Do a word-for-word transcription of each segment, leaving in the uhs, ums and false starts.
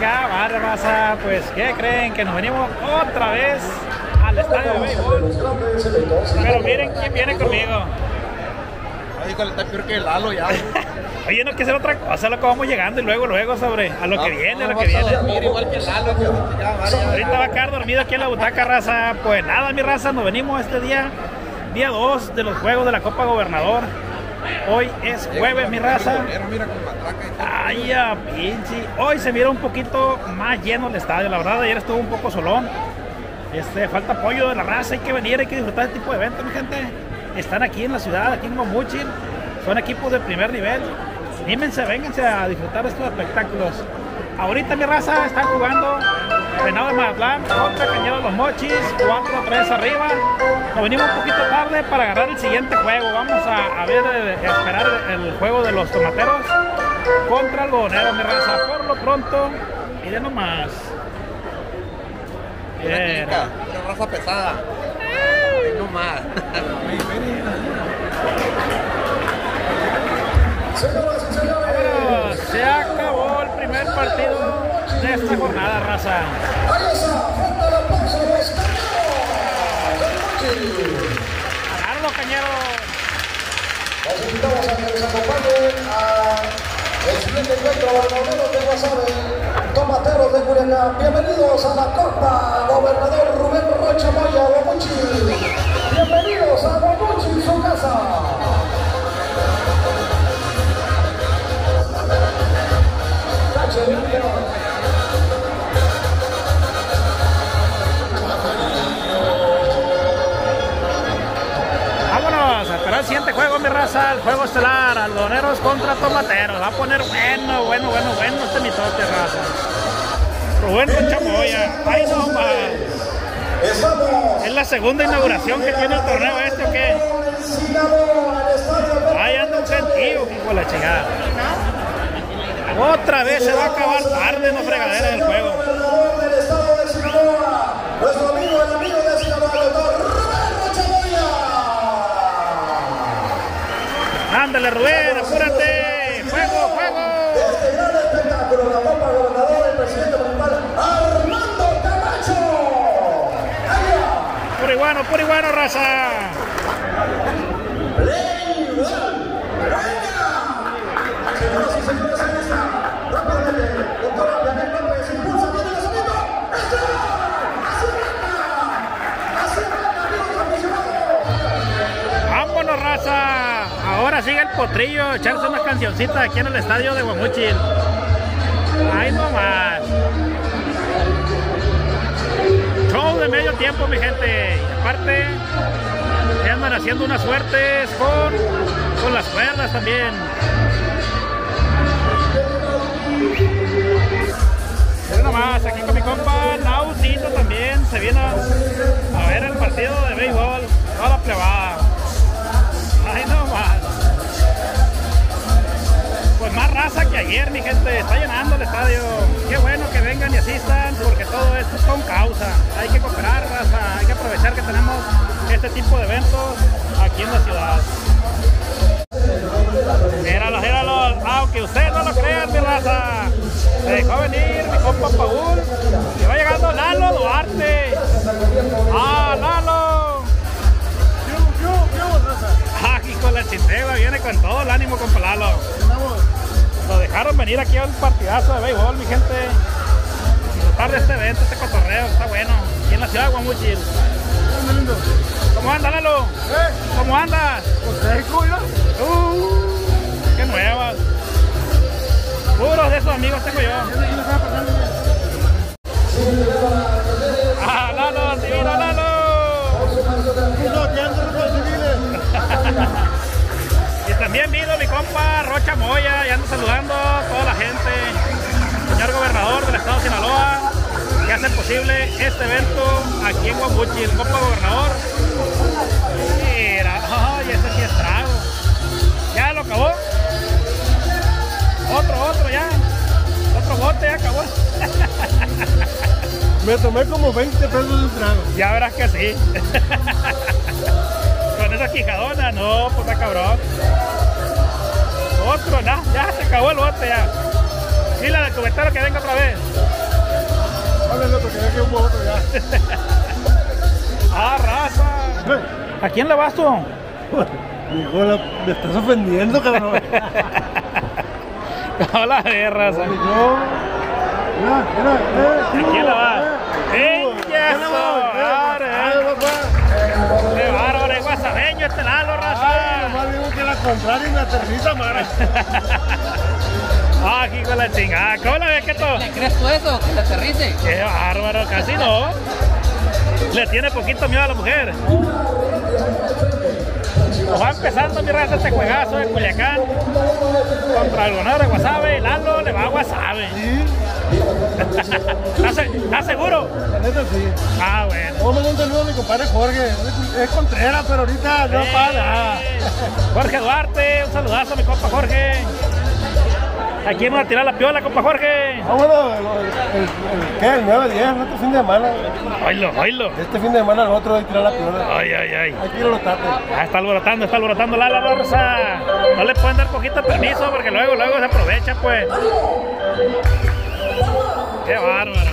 chingada madre, raza. Pues, ¿qué creen? Que nos venimos otra vez al estadio de béisbol. Pero miren quién viene conmigo. Híjole, está peor que el Lalo ya. Oye, no hay que hacer otra cosa, loco, vamos llegando y luego, luego sobre a lo no, que viene, no, a lo que viene. Dormir igual que el Lalo, que ya, vaya, Ahorita va a quedar dormido aquí en la butaca, raza. Pues nada, mi raza, nos venimos este día, día dos de los juegos de la Copa Gobernador. Hoy es jueves, mi raza. Ay, ya, pinche. Hoy se mira un poquito más lleno el estadio, la verdad, ayer estuvo un poco solón. Este, falta apoyo de la raza, hay que venir, hay que disfrutar este tipo de eventos, mi gente. Están aquí en la ciudad, aquí en Guamuchil. Son equipos de primer nivel. Anímense, vénganse a disfrutar estos espectáculos. Ahorita, mi raza, están jugando Venado de Mazatlán contra Cañeros de los Mochis, cuatro a tres arriba. Nos venimos un poquito tarde para agarrar el siguiente juego. Vamos a, a ver, a esperar el, el juego de los Tomateros contra Algodoneros, mi raza. Por lo pronto, miren nomás. Mira, una raza pesada. Ay, no más. Bueno, se acabó el primer partido de esta jornada, raza. Ganaron los Cañeros. Los invitamos a que les acompañen al siguiente encuentro gobernador de Guasave, Tomateros de Culiacán. Bienvenidos a la Copa Gobernador Rubén Rocha Moya, Guamuchil. Bienvenidos a Guamuchil, su casa. Vámonos a esperar el siguiente juego, mi raza. El juego estelar, Algodoneros contra Tomateros. Va a poner bueno, bueno, bueno, bueno este mitote, raza. Rubén Rocha Moya. Ay, no más. ¿Es la segunda inauguración que tiene el torneo este o qué? Ahí anda un sentido, hijo de la chingada. Otra vez se va a acabar tarde en la fregadera del juego. Nuestro amigo, el amigo de Sinaloa, el doctor Rubén Rocha Moya. Ándale, Rubén, apúrate. Juego, juego. Este gran espectáculo, la Copa Gobernador, el presidente municipal Armando Camacho. Allá. Puro iguano, puro iguano, raza. Señoras y señores, ahí está. Rápidamente, doctora Janet López, impulsa, tiene el sonido. ¡Así arranca! ¡Así arranca, amigos aficionados! Vámonos, raza. Ahora sigue el potrillo, echarse una cancioncita aquí en el estadio de Guamuchil. Ay, no más. Show de medio tiempo, mi gente. Y aparte, se andan haciendo unas suertes con, con las cuerdas también. Miren nomás, aquí con mi compa Nausito también se viene a ver el partido de béisbol, toda la plebada. Ay, no más. Pues más raza que ayer, mi gente, está llenando el estadio. Qué bueno que vengan y asistan, porque todo esto es con causa. Hay que cooperar, raza, hay que aprovechar que tenemos este tipo de eventos aquí en la ciudad. Míralos, míralos, aunque ustedes no lo crean, mi raza. Se dejó venir mi compa Paul y va llegando Lalo Duarte. ¡Ah, Lalo! ¡Ah, hijo de la chintega! Viene con todo el ánimo, compa Lalo. Lo dejaron venir aquí al partidazo de béisbol, mi gente. Disfrutar de este evento, este cotorreo, está bueno. Aquí en la ciudad de Guamuchil. ¿Cómo anda, Lalo? ¿Eh? ¿Cómo andas? Uh, ¡Qué nuevas! Puros de esos amigos tengo yo. ¡Ah, Lalo! ¡Mira, Lalo! Y también vino mi compa Rocha Moya, y ando saludando a toda la gente. Señor gobernador del estado de Sinaloa, que hace posible este evento aquí en Guamuchil, Copa Gobernador. Mira, ay, ese sí es trago. ¿Ya lo acabó? Otro, otro ya. Otro bote ya acabó. Me tomé como veinte pesos de trago. Ya verás que sí. Con esa quijadona, no, puta cabrón. Otro, ya, ya se acabó el bote ya. Dile al cubetero que venga otra vez. Háblale otro, que venga un otro ya. Ah, raza. ¿A quién le vas tú? Nicola, me estás ofendiendo, cabrón. Hola, de raza. No. Mira, mira, eh. ¿A quién le vas? ¡Ella! ¡Qué bárbaro! Es guasabeño este Lalo, raza. Ay, nomás digo que la contraria y me aterriza, madre. Ah, aquí con la chingada. ¿Cómo la ves, Keto? ¿Le crees tú eso? ¿Que te aterrice? ¡Qué bárbaro! Casi no. Le tiene poquito miedo a la mujer. Pues va empezando mi raza este juegazo de Culiacán contra el ganador de Guasave. Lalo le va a Guasave. Sí. ¿Estás ¿está seguro? La neta sí. Ah, bueno. Vamos a mandar un saludo a mi compadre Jorge. Es Contreras, pero ahorita no Sí. para. Jorge Duarte, un saludazo a mi compa Jorge. Aquí vamos a tirar la piola, compa Jorge. Vámonos, el, el, el, ¿qué? El nueve diez, este fin de semana. Oilo, oilo. Este fin de semana el otro hay que tirar la piola. Ay, ay, ay. Hay que ir a los tates. Ah, está alborotando, está alborotando la la Rosa. No le pueden dar poquito permiso porque luego, luego se aprovecha, pues. Qué bárbaro.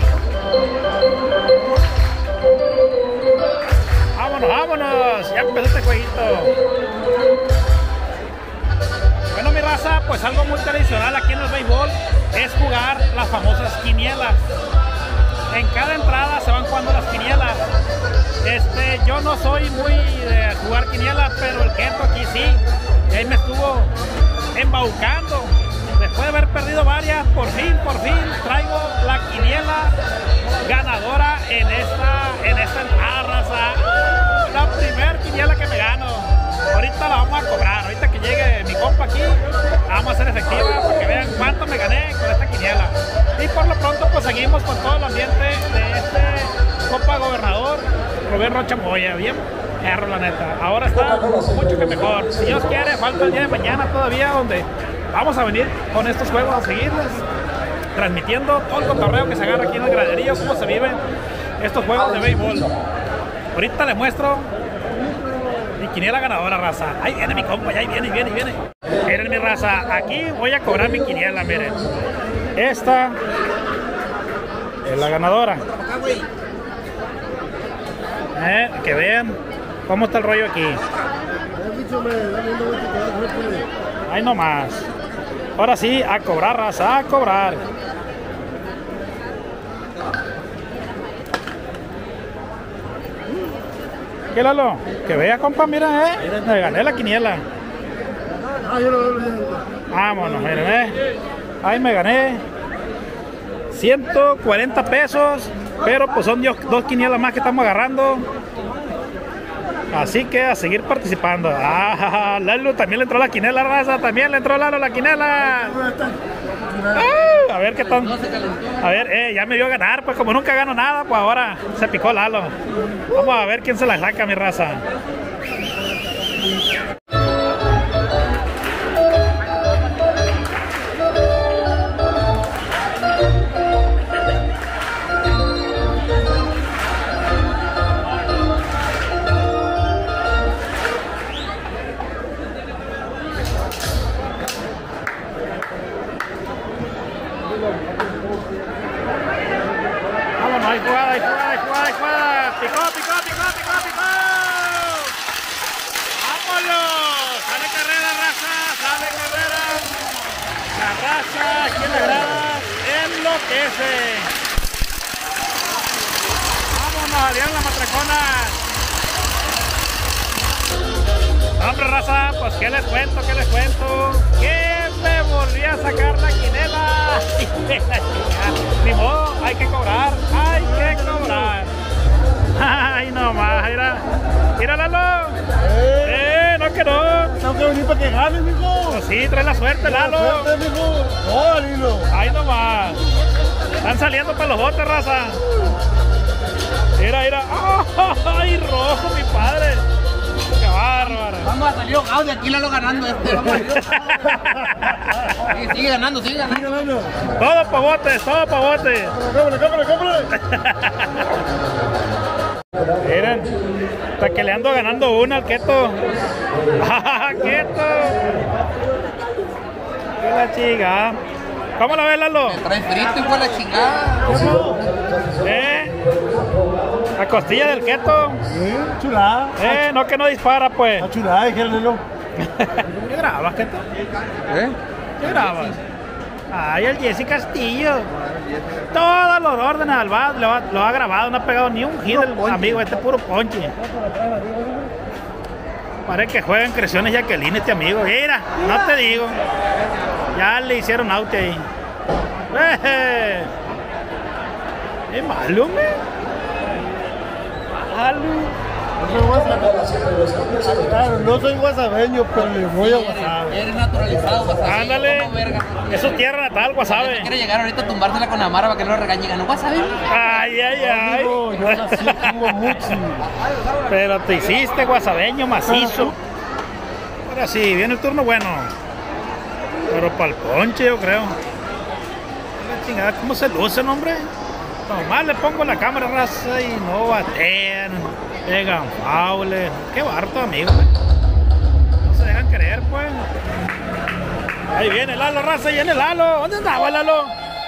Vámonos, vámonos. Ya empezó este jueguito. Bueno, mi raza, pues algo muy tradicional aquí en el béisbol es jugar las famosas quinielas. En cada entrada se van jugando las quinielas. Este, yo no soy muy de jugar quinielas, pero el Keto aquí sí. Él me estuvo embaucando. Después de haber perdido varias, por fin, por fin, traigo la quiniela ganadora en esta, en esta entrada, raza. La primer quiniela que me gano. Ahorita la vamos a cobrar. Ahorita que llegue mi compa aquí, la vamos a hacer efectiva para que vean cuánto me gané con esta quiniela. Y por lo pronto, pues seguimos con todo el ambiente de este Copa Gobernador Rubén Rocha Moya. Bien perro, la neta. Ahora está mucho que mejor. Si Dios quiere, falta el día de mañana todavía, donde vamos a venir con estos juegos a seguirles, transmitiendo todo el cotorreo que se agarra aquí en el graderío, cómo se viven estos juegos de béisbol. Ahorita les muestro mi quiniela ganadora, raza. Ahí viene mi compa, ahí viene, viene, viene. Miren mi raza, aquí voy a cobrar mi quiniela, miren. Esta es la ganadora. Eh, que vean cómo está el rollo aquí. Ahí nomás. Ahora sí, a cobrar, raza, a cobrar. ¿Qué, Lalo? Que vea, compa, mira, eh. Me gané la quiniela. Vámonos, miren, eh. Ahí me gané ciento cuarenta pesos. Pero pues son dos, dos quinielas más que estamos agarrando. Así que a seguir participando. Ah, Lalo también le entró la quinela, raza. También le entró Lalo la quinela. Ah, a ver qué tal. A ver, eh, ya me dio a ganar. Pues como nunca gano nada, pues ahora se picó Lalo. Vamos a ver quién se la saca, mi raza. Vámonos, hay jugada, hay jugada, hay jugada, hay jugada. Picó, picó, picó, picó, picó. ¡Vámonos! Sale carrera, raza, sale carrera. La raza aquí en la grada enloquece. Vámonos, Adrián la matracona. Hombre, raza, pues qué les cuento, qué les cuento. Que me volví a sacar la quinela. Ni modo, hay que cobrar, hay que cobrar. Ay, no más, mira. Mira, Lalo. Eh, eh no que no. Tengo que venir para que ganes, mijo. Pues sí, trae la suerte, Lalo. La suerte, mijo. No, Lilo. Ahí nomás. Están saliendo para los botes, raza. Mira, mira. ¡Ay, rojo, mi padre! ¡Qué bárbaro! Vamos a salir ahogados de aquí, Lalo ganando este. Vamos a... sigue, sigue ganando, sigue ganando. Sigue ganando. Todo pa' botes, todo pa' botes. Cámara, cámara, cámara. Miren, hasta que le ando ganando una al Keto. ¡Ah, Keto! ¡Qué la chica! ¿Cómo la ves, Lalo? Me trae frito y fue la chingada. ¿Eh? La costilla del keto. Sí, chulada. Eh, no que no dispara, pues. La chulada, dije el Lelo. ¿Qué grabas, keto? ¿Eh? ¿Qué grabas? Ay, el Jesse Castillo. Todos los órdenes al bar lo, ha- lo ha grabado, no ha pegado ni un hit el amigo, este puro ponche. Parece que juega en Creaciones Jacqueline este amigo. Mira, no te digo. Ya le hicieron out ahí. ¡Eh! ¡Es malo, me! ¡Malo! No soy guasabeño. Claro, no soy guasabeño, pero le voy a Guasave. Eres naturalizado, Guasave. Ándale. Como verga. Es su tierra natal, Guasave. Quiere llegar ahorita a tumbársela con Amara para que no lo regañe. Ganó Guasave. Ay, ay, ay. No, yo nací como Muchi. Pero te hiciste guasabeño macizo. Ahora sí, viene el turno bueno. Pero para el ponche, yo creo. La chingada, ¿cómo se luce el hombre? Nomás le pongo la cámara, raza, y no batean, pegan faules. Qué barto, amigo. No se dejan creer, pues. Ahí viene Lalo, raza, ahí viene Lalo. ¿Dónde andaba Lalo?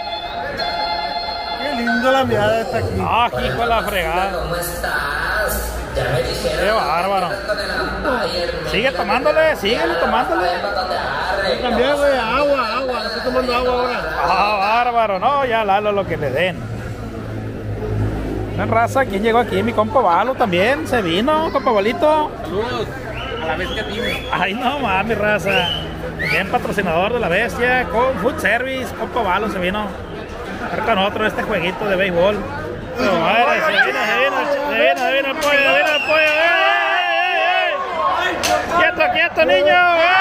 Qué lindo la mirada esta aquí. Ah, hijo de la fregada. ¿Cómo estás? Ya me dijeron. Qué bárbaro. Sigue tomándole, síguele tomándole. También, güey, agua, agua. Estoy tomando agua ahora. Ah, bárbaro, no, ya Lalo lo que le den. La raza, ¿quién llegó aquí? Mi compa Valo también, se vino, compa Valito. Saludos. A la bestia Time. Ay, no mames, raza. Bien patrocinador de la bestia, con Food Service, compa Valo se vino. Estar con otro este jueguito de béisbol. Pero, madre, se vino, se vino, se vino, se vino el pollo, se vino el pollo. ¡Ey, ey, ey! ¡Quieto, quieto, niño!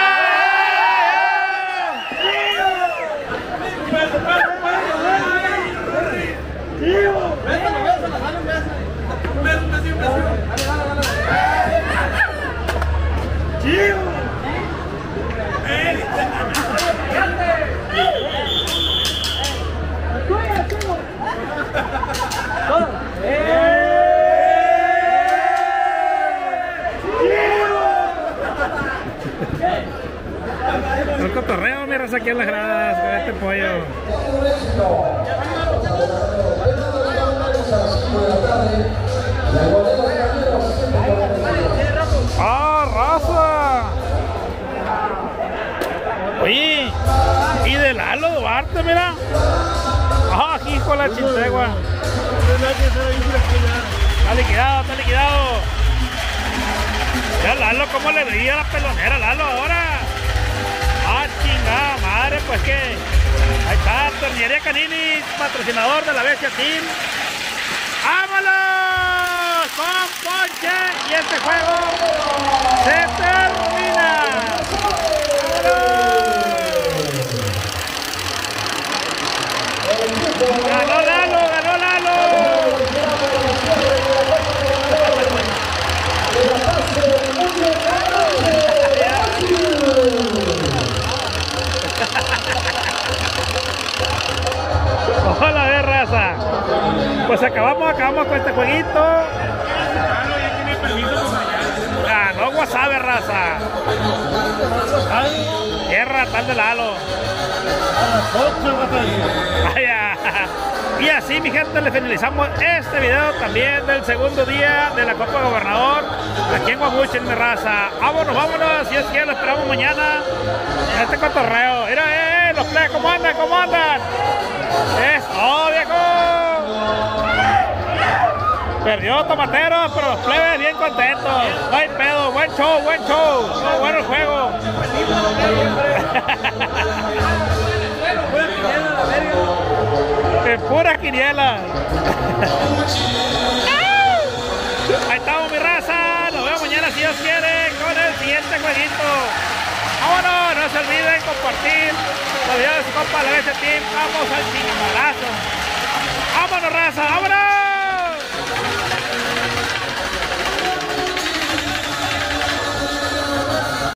El cotorreo, mi raza, aquí en las gradas con este pollo. ¡Ah, raza! Oye, y de Lalo Duarte, mira. ¡Ah, hijo de la chintegua! Está liquidado, está liquidado. Ya Lalo, ¿cómo le brilla la pelonera Lalo ahora? ¡Ah, chingada madre! Pues que ahí está, Tornillería Canini, patrocinador de la Bestia Team. ¡Vámonos! ¡Con ponche! Y este juego se termina. ¡Vámonos! ¡Ganó Lalo! ¡Ganó Lalo! Hola, de raza. Pues acabamos, acabamos con este jueguito. Ganó Guasave, raza. Tierra tal de Lalo. Vaya. Y así, mi gente, le finalizamos este video también del segundo día de la Copa Gobernador aquí en Guamuchil, mi raza. Vámonos, vámonos. Si es que lo esperamos mañana en este cotorreo. Mira, eh, los plebes, ¿cómo andan? ¿Cómo andan? Es oh, viejo. Perdió Tomateros, pero los plebes bien contentos. No hay pedo, buen show, buen show. Muy bueno el juego. En pura quiniela. Ahí estamos, mi raza. Nos vemos mañana si Dios quiere con el siguiente jueguito. Vámonos, no se olviden compartir los videos de su compa la Bestia Team. Vamos al chingadazo. Vámonos, raza, vámonos.